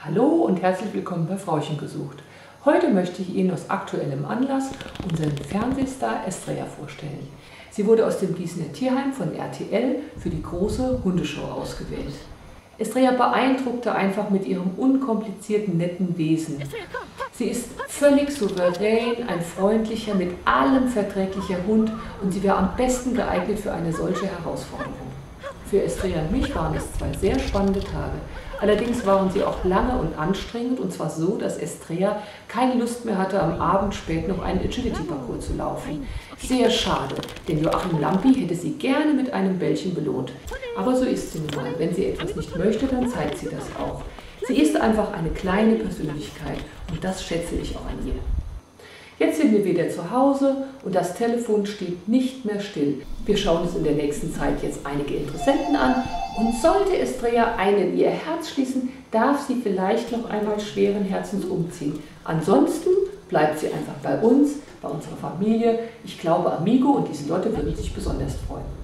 Hallo und herzlich willkommen bei Frauchen gesucht. Heute möchte ich Ihnen aus aktuellem Anlass unseren Fernsehstar Estrella vorstellen. Sie wurde aus dem Gießener Tierheim von RTL für die große Hundeshow ausgewählt. Estrella beeindruckte einfach mit ihrem unkomplizierten, netten Wesen. Sie ist völlig souverän, ein freundlicher, mit allem verträglicher Hund und sie wäre am besten geeignet für eine solche Herausforderung. Für Estrella und mich waren es 2 sehr spannende Tage. Allerdings waren sie auch lange und anstrengend, und zwar so, dass Estrella keine Lust mehr hatte, am Abend spät noch einen Agility-Parcours zu laufen. Sehr schade, denn Joachim Lampi hätte sie gerne mit einem Bällchen belohnt. Aber so ist sie nun mal. Wenn sie etwas nicht möchte, dann zeigt sie das auch. Sie ist einfach eine kleine Persönlichkeit und das schätze ich auch an ihr. Jetzt sind wir wieder zu Hause und das Telefon steht nicht mehr still. Wir schauen uns in der nächsten Zeit jetzt einige Interessenten an und sollte Estrella einen in ihr Herz schließen, darf sie vielleicht noch einmal schweren Herzens umziehen. Ansonsten bleibt sie einfach bei uns, bei unserer Familie. Ich glaube, Amigo und Lieselotte würden sich besonders freuen.